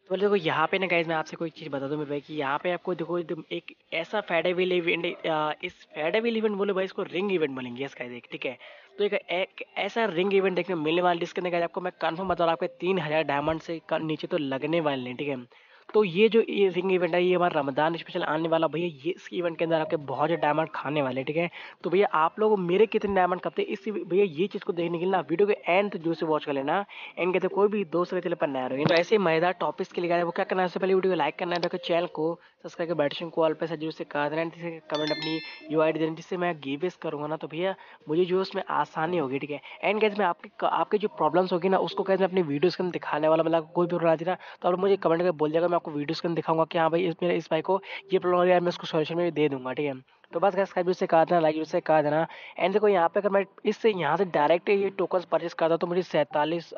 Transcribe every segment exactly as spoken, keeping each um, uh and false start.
तो देखो यहाँ पे ना गाइस मैं आपसे कोई चीज़ बता दूँ मेरे भाई कि यहाँ पे आपको देखो एकदम एक ऐसा फेडेविल इवेंट अ, इस फेडेविल इवेंट बोलो भाई इसको रिंग इवेंट बोलेंगे यस गाइस एक ठीक है। तो एक, एक ऐसा रिंग इवेंट देखने को मिलने वाला है जिसके अंदर गाइस आपको मैं कंफर्म बता रहा हूँ आपके तीन हजार डायमंड से क- नीचे तो लगने वाले हैं ठीक है। तो ये जो ये रिंग इवेंट है ये हमारा रमजान स्पेशल आने वाला भैया ये इस इवेंट के अंदर आपके बहुत ज़्यादा डायमंड खाने वाले हैं ठीक है। तो भैया आप लोग मेरे कितने डायमंड कपते इस भैया ये चीज़ को देखने के लिए ना वीडियो के एंड तक जो से वॉच कर लेना। एंड कहते कोई भी दोस्त के चले पर नया रहो तो ऐसे ही मजेदार टॉपिक्स के लिए गाइस वो क्या करना है सबसे पहले वीडियो को लाइक करना है देखो चैनल को सब्सक्राइब कर बैठन को ऑल पे जरूर से कर देना जिससे कमेंट अपनी यू आई डी देना जिससे मैं गिवेस करूंगा ना तो भैया मुझे जो उसमें आसानी होगी ठीक है। एंड गाइस मैं आपके आपके जो प्रॉब्लम्स होगी ना उसको गाइस मैं अपनी वीडियोस के अंदर दिखाने वाला मतलब कोई भी प्रॉब्लम आती ना तो आप मुझे कमेंट करके बोल जाएगा मैं आपको वीडियोस के अंदर दिखाऊंगा कि हाँ भाई इस मेरे इस भाई को ये प्रॉब्लम हो रही है मैं उसको सॉल्यूशन में दे दूंगा ठीक है। तो बस गाइस सब्सक्राइब से कहा देना लाइक से कहा देना। एंड देखो यहाँ पे अगर मैं इससे यहाँ से डायरेक्ट ये टोकन्स परचेस करता तो मुझे सैंतालीस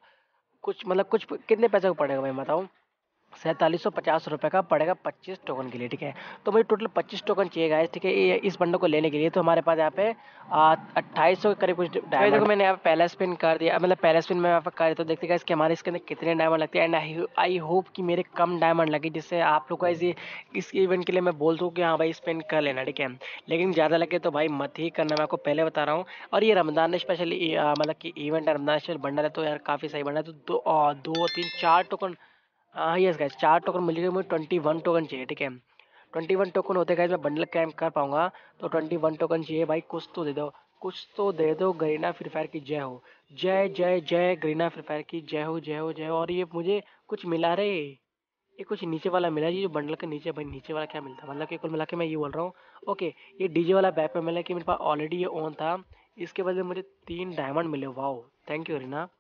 कुछ मतलब कुछ कितने पैसे का पड़ेगा भाई बताओ। सैंतालीस सौ पचास रुपये का पड़ेगा पच्चीस टोकन के लिए ठीक है। तो मुझे टोटल पच्चीस टोकन चाहिए गाइस ठीक है ये इस बंडल को लेने के लिए तो हमारे पास यहाँ पे अट्ठाईस सौ के करीब कुछ डायमंड देखो मैंने यहाँ पे पहला स्पिन कर दिया मतलब पहला स्पिन में यहाँ पे कर तो देखते गाइस कि हमारे इसके अंदर कितने डायमंड लगते हैं। एंड आई होप कि मेरे कम डायमंड लगे जिससे आप लोग का इसी इस इवेंट के लिए मैं बोल दूँ कि हाँ भाई स्पिन कर लेना ठीक है। लेकिन ज़्यादा लगे तो भाई मत ही करना मैं आपको पहले बता रहा हूँ। और ये रमजान स्पेशल मतलब कि इवेंट है रमजान स्पेशल बंडल है तो यार काफ़ी सही बंडल है तो दो आ, दो तीन चार टोकन हाँ यस गाइस चार टोकन मिल गए मुझे ट्वेंटी वन टोकन चाहिए ठीक है। ट्वेंटी वन टोकन होते गाइस मैं बंडल कैम कर पाऊंगा। तो ट्वेंटी वन टोकन चाहिए भाई कुछ तो दे दो कुछ तो दे दो गरीना फ्री फायर की जय हो। जय जय जय गरीना फ्री फायर की जय हो जय हो जय हो। और ये मुझे कुछ मिला रे ये कुछ नीचे वाला मिला ये जो बंडल के नीचे भाई नीचे वाला क्या मिलता मतलब कि कुल मिला के मैं ये बोल रहा हूँ। ओके ये डीजे वाला बैक पे मिला कि मेरे पास ऑलरेडी ये ऑन था इसके बदले मुझे तीन डायमंड मिले वाओ थैंक यू रीना।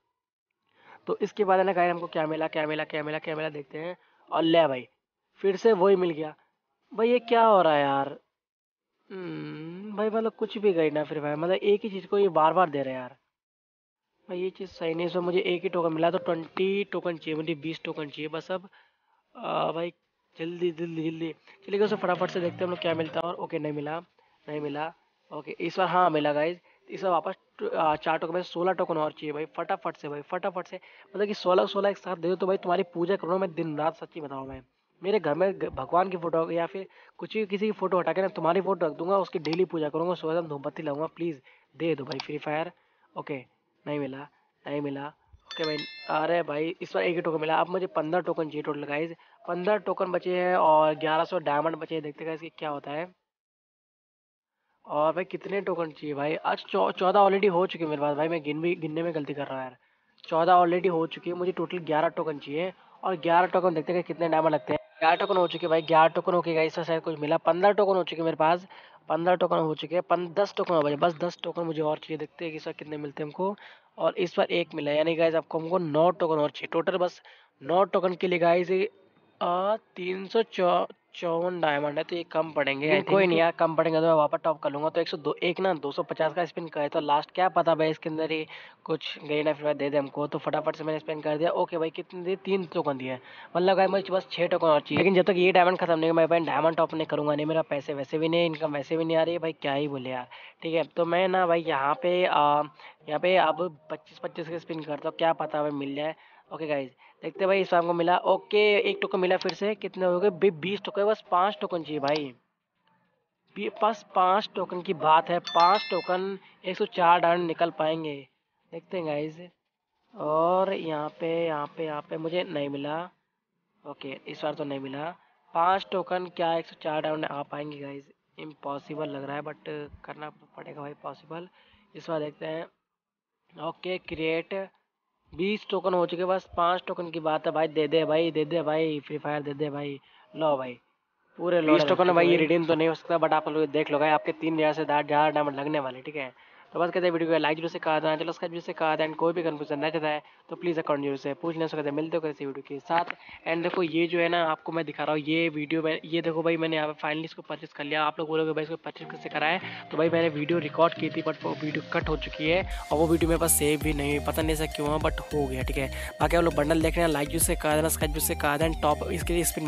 तो इसके बाद है ना गाइस हमको क्या मिला क्या मिला क्या मिला क्या मिला देखते हैं। और ले भाई फिर से वही मिल गया। भाई ये क्या हो रहा है यार। हम्म भाई मतलब कुछ भी गई ना फिर भाई मतलब एक ही चीज को ये बार बार दे रहे हैं यार। भाई ये चीज सही नहीं सो मुझे एक ही टोकन मिला तो ट्वेंटी टोकन चाहिए मुझे बीस टोकन चाहिए बस अब आ, भाई जल्दी जल्दी जल्दी चलिए उसे फटाफट से देखते हैं हम लोग क्या मिलता है। और ओके नहीं मिला नहीं मिला। ओके इस बार हाँ मिला गाइज इस बार वापस ट- आ, चार टोकन में सोलह टोकन और चाहिए भाई फटाफट से भाई फटाफट से मतलब कि सोलह सोलह एक साथ दे दो तो भाई तुम्हारी पूजा करूँ मैं दिन रात सच्ची बताऊँ मैं। मेरे घर में ग- भगवान की फोटो या फिर कुछ भी किसी की फोटो हटा के ना तुम्हारी फोटो रख दूंगा उसकी डेली पूजा करूंगा सुबह धूपबत्ती लगाऊंगा प्लीज दे दो भाई फ्री फायर। ओके नहीं मिला नहीं मिला। ओके भाई अरे भाई इस बार एक ही टोकन मिला अब मुझे पंद्रह टोकन चाहिए टोटल गाइज। पंद्रह टोकन बचे हैं और ग्यारह सौ डायमंड बचे हैं देखते हैं इसकी क्या होता है। और भाई कितने टोकन चाहिए भाई आज चौदह ऑलरेडी हो चुके हैं मेरे पास भाई मैं गिन भी गिनने में गलती कर रहा हूँ यार। चौदह ऑलरेडी हो चुकी है मुझे टोटल ग्यारह टोकन चाहिए। और ग्यारह टोकन देखते हैं कि कितने डायमंड लगते हैं। ग्यारह टोकन हो चुके हैं भाई ग्यारह टोकन हो गए इससे शायद कुछ मिला पंद्रह टोकन हो चुके हैं मेरे पास। पंद्रह टोकन हो चुके हैं पन, दस टोकन हो गए बस दस टोकन मुझे और चाहिए देखते हैं कि सर कितने मिलते हैं हमको। और इस बार एक मिला यानी गाइज आपको हमको नौ टोकन और चाहिए टोटल बस नौ टोकन के लिए गाइज आ, तीन सौ चौवन डायमंड है तो ये कम पड़ेंगे लेकिन कोई नहीं यार कम पड़ेंगे तो मैं वापस टॉप कर लूंगा तो एक सौ दो एक ना दो सौ पचास का स्पिन करे तो लास्ट क्या पता भाई इसके अंदर ही कुछ गई ना फिर दे दे हमको तो फटाफट से मैंने स्पिन कर दिया। ओके भाई कितने दिए तीन टोकन दिए मतलब भाई मुझे बस छह टोकन और चाहिए लेकिन जब तक ये डायमंड खत्म नहीं होगा मैं भाई डायमंड टॉप नहीं करूंगा नहीं मेरा पैसे वैसे भी नहीं इनकम वैसे भी नहीं आ रही है भाई क्या ही बोले यार। ठीक है तो मैं ना भाई यहाँ पे आ, यहाँ पे अब पच्चीस पच्चीस के स्पिन करता हूँ क्या पता भाई मिल जाए। ओके गाइज देखते हैं भाई इस बार हमको मिला ओके एक टोकन मिला फिर से कितने हो गए बी- बीस टोकन बस पांच टोकन चाहिए भाई। बी- बस पांच टोकन की बात है पांच टोकन एक सौ चार डायमंड निकल पाएंगे देखते हैं गाइज। और यहाँ पे यहाँ पे यहाँ पे मुझे नहीं मिला। ओके इस बार तो नहीं मिला। पांच टोकन क्या एक सौ चार डायमंड आ पाएंगे गाइज इम्पॉसिबल लग रहा है बट करना पड़ेगा भाई पॉसिबल। इस बार देखते हैं। ओके क्रिएट बीस टोकन हो चुके बस पांच टोकन की बात है भाई दे दे भाई दे दे भाई फ्री फायर दे दे भाई। लो भाई पूरे बीस टोकन भाई ये रिडीम तो नहीं हो सकता बट आप लोग देख लो भाई आपके तीन हजार से ज्यादा डायमंड लगने वाले ठीक है। तो बस कहते हैं वीडियो को लाइक जरूर से कहा था चलो उसका जरूर से कहा था एंड कोई भी कंफ्यूजन ना रहता है तो प्लीज़ अकाउंट जरूर से पूछ नहीं सकते मिलते हो किसी वीडियो के साथ। एंड देखो ये जो है ना आपको मैं दिखा रहा हूँ ये वीडियो में ये देखो भाई मैंने यहाँ पे फाइनली इसको परचेस कर लिया आप लोग बोलोगे भाई इसको परचेस कैसे करा है तो भाई मैंने वीडियो रिकॉर्ड की थी बट वो वीडियो कट हो चुकी है और वो वीडियो मेरे पास सेव भी नहीं हुई पता नहीं ऐसा क्यों है बट हो गया ठीक है। बाकी आप लोग बंडल देख रहे हैं लाइक जूस से कहा देना सब्सक्राइब जूस से कहा देना टॉप इसके लिए स्पिन